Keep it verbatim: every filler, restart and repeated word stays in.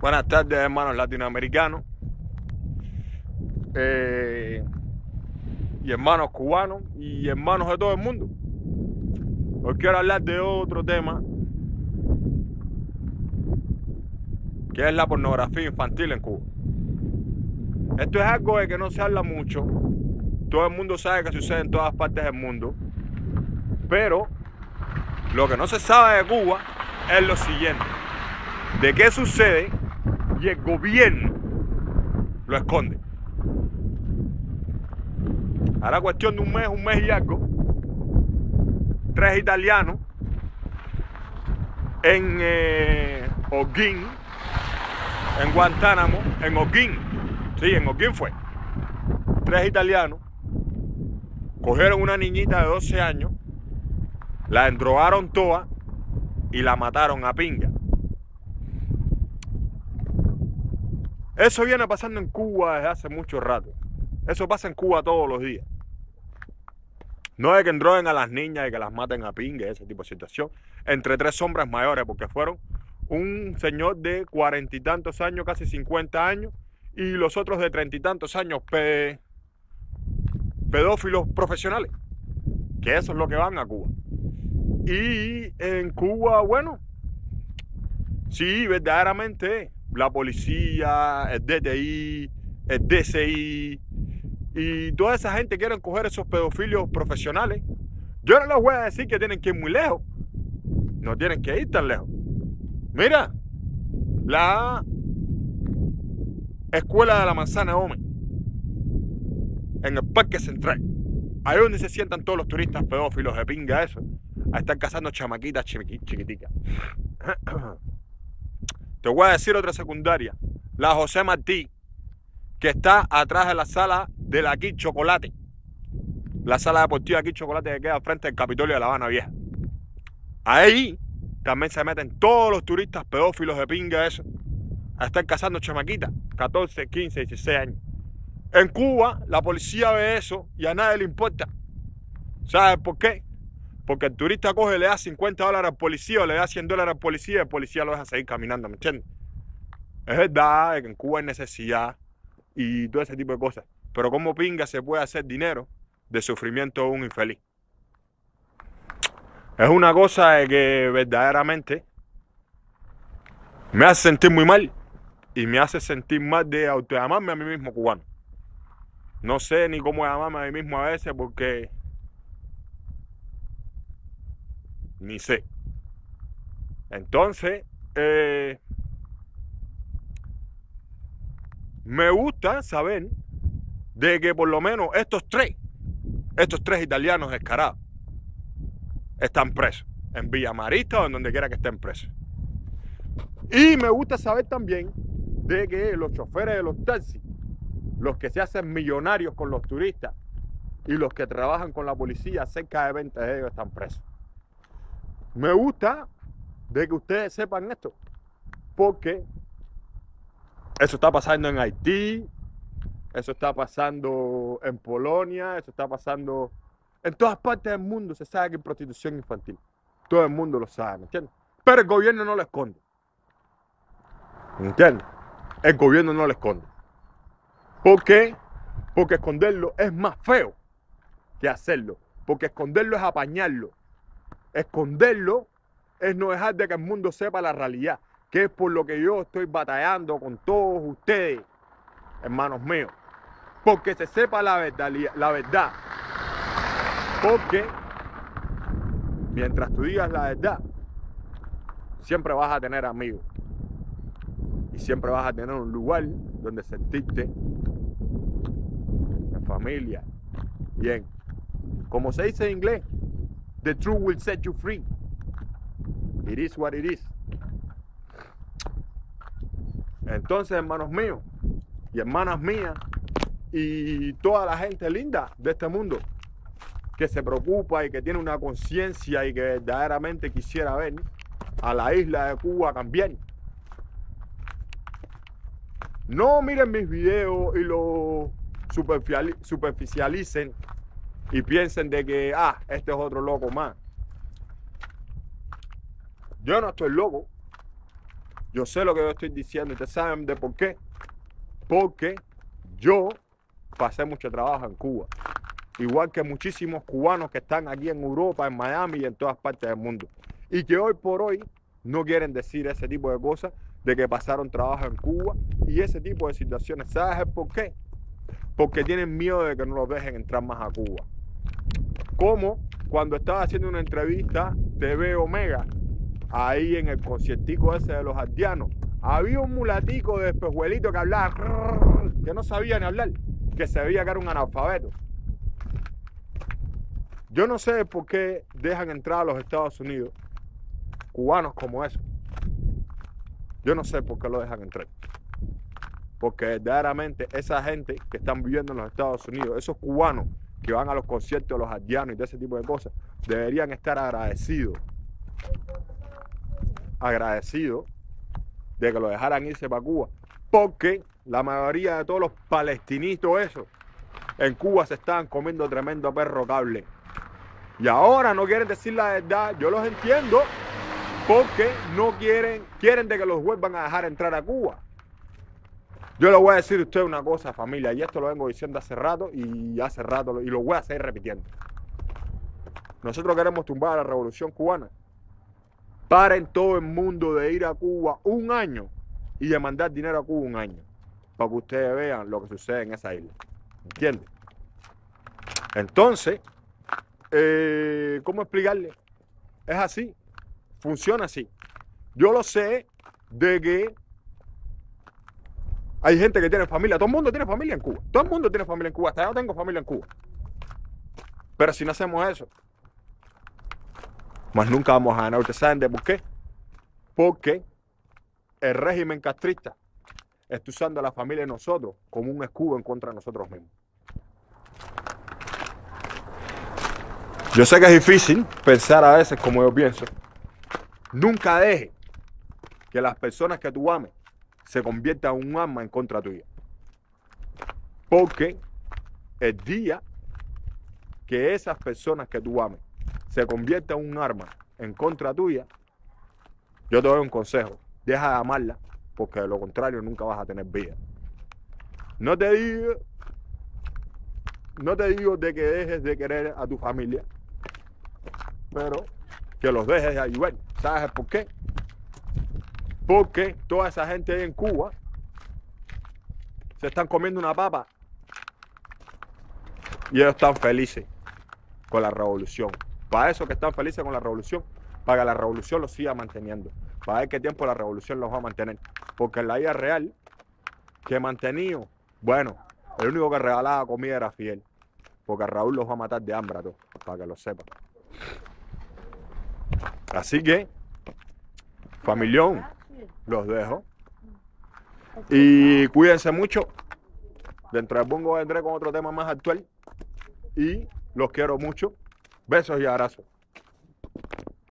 Buenas tardes, hermanos latinoamericanos eh, y hermanos cubanos y hermanos de todo el mundo. Hoy quiero hablar de otro tema, que es la pornografía infantil en Cuba. Esto es algo de que no se habla mucho. Todo el mundo sabe que sucede en todas partes del mundo, pero lo que no se sabe de Cuba es lo siguiente: de qué sucede y el gobierno lo esconde. Ahora cuestión de un mes, un mes y algo, tres italianos en eh, Holguín, en Guantánamo, en Holguín, sí, en Holguín fue, tres italianos cogieron una niñita de doce años, la endrogaron toda y la mataron a pinga. Eso viene pasando en Cuba desde hace mucho rato. Eso pasa en Cuba todos los días. No es que endroguen a las niñas y que las maten a pinga, ese tipo de situación, entre tres hombres mayores, porque fueron un señor de cuarenta y tantos años, casi cincuenta años, y los otros de treinta y tantos años, pe pedófilos profesionales, que eso es lo que van a Cuba. Y en Cuba, bueno, sí, verdaderamente, la policía, el D T I, el D C I y toda esa gente quieren coger esos pedofilios profesionales. Yo no les voy a decir que tienen que ir muy lejos. No tienen que ir tan lejos. Mira, la escuela de la Manzana Gómez, en el Parque Central, ahí donde se sientan todos los turistas pedófilos de pinga, eso, a estar cazando chamaquitas chiquiticas. Te voy a decir otra secundaria, la José Martí, que está atrás de la sala de la Aquí Chocolate, la sala deportiva Aquí Chocolate que queda frente al Capitolio de La Habana Vieja. Ahí también se meten todos los turistas pedófilos de pinga, eso, a estar cazando chamaquitas, catorce, quince, dieciséis años. En Cuba, la policía ve eso y a nadie le importa. ¿Sabes por qué? Porque el turista coge, le da cincuenta dólares al policía o le da cien dólares al policía y el policía lo deja seguir caminando, ¿me entiendes? Es verdad que en Cuba hay necesidad y todo ese tipo de cosas, pero ¿cómo pinga se puede hacer dinero de sufrimiento de un infeliz? Es una cosa de que verdaderamente me hace sentir muy mal y me hace sentir mal de autollamarme a mí mismo cubano. No sé ni cómo llamarme a mí mismo a veces porque ni sé. Entonces, eh, me gusta saber de que por lo menos estos tres, estos tres italianos descarados, están presos en Villa Marista o en donde quiera que estén presos. Y me gusta saber también de que los choferes de los taxis, los que se hacen millonarios con los turistas y los que trabajan con la policía, cerca de veinte de ellos están presos. Me gusta de que ustedes sepan esto, porque eso está pasando en Haití, eso está pasando en Polonia, eso está pasando en todas partes del mundo. Se sabe que hay prostitución infantil. Todo el mundo lo sabe, ¿me entiendes? Pero el gobierno no lo esconde. ¿Me entiendes? El gobierno no lo esconde. ¿Por qué? Porque esconderlo es más feo que hacerlo. Porque esconderlo es apañarlo. Esconderlo es no dejar de que el mundo sepa la realidad, que es por lo que yo estoy batallando con todos ustedes, hermanos míos. Porque se sepa la verdad, la verdad. Porque mientras tú digas la verdad, siempre vas a tener amigos. Y siempre vas a tener un lugar donde sentirte en familia. Bien. Como se dice en inglés, the truth will set you free. It is what it is. Entonces, hermanos míos y hermanas mías y toda la gente linda de este mundo que se preocupa y que tiene una conciencia y que verdaderamente quisiera ver a la isla de Cuba cambiar, no miren mis videos y lo superficialicen y piensen de que, ah, este es otro loco más. Yo no estoy loco. Yo sé lo que yo estoy diciendo. ¿Ustedes saben de por qué? Porque yo pasé mucho trabajo en Cuba. Igual que muchísimos cubanos que están aquí en Europa, en Miami y en todas partes del mundo. Y que hoy por hoy no quieren decir ese tipo de cosas, de que pasaron trabajo en Cuba y ese tipo de situaciones. ¿Sabes por qué? Porque tienen miedo de que no los dejen entrar más a Cuba. Como cuando estaba haciendo una entrevista T V Omega, ahí en el conciertico ese de los aldeanos, había un mulatico de espejuelito que hablaba, que no sabía ni hablar, que se veía que era un analfabeto. Yo no sé por qué dejan entrar a los Estados Unidos cubanos como esos. Yo no sé por qué lo dejan entrar. Porque verdaderamente esa gente que están viviendo en los Estados Unidos, esos cubanos que van a los conciertos de los aldeanos y de ese tipo de cosas, deberían estar agradecidos. Agradecidos de que lo dejaran irse para Cuba. Porque la mayoría de todos los palestinitos esos en Cuba se estaban comiendo tremendo perro cable. Y ahora no quieren decir la verdad. Yo los entiendo. Porque no quieren, quieren de que los vuelvan a dejar entrar a Cuba. Yo le voy a decir a usted una cosa, familia, y esto lo vengo diciendo hace rato y hace rato, y lo voy a seguir repitiendo. Nosotros queremos tumbar a la revolución cubana. Paren todo el mundo de ir a Cuba un año y de mandar dinero a Cuba un año, para que ustedes vean lo que sucede en esa isla. ¿Entienden? Entonces, eh, ¿cómo explicarle? Es así. Funciona así. Yo lo sé de que hay gente que tiene familia. Todo el mundo tiene familia en Cuba. Todo el mundo tiene familia en Cuba. Hasta yo tengo familia en Cuba. Pero si no hacemos eso, más nunca vamos a ganar. ¿Ustedes saben de por qué? Porque el régimen castrista está usando a la familia de nosotros como un escudo en contra de nosotros mismos. Yo sé que es difícil pensar a veces como yo pienso. Nunca deje que las personas que tú ames se conviertan en un arma en contra tuya. Porque el día que esas personas que tú ames se conviertan en un arma en contra tuya, yo te doy un consejo. Deja de amarla, porque de lo contrario nunca vas a tener vida. No te digo, no te digo de que dejes de querer a tu familia, pero que los dejes de ayudar. ¿Sabes por qué? Porque toda esa gente ahí en Cuba se están comiendo una papa y ellos están felices con la revolución. Para eso que están felices con la revolución, para que la revolución los siga manteniendo. Para ver qué tiempo la revolución los va a mantener. Porque en la vida real, que mantenido, bueno, el único que regalaba comida era Fidel. Porque Raúl los va a matar de hambre a todos, para que lo sepan. Así que, familión, los dejo. Y cuídense mucho. Dentro de poco vendré con otro tema más actual. Y los quiero mucho. Besos y abrazos.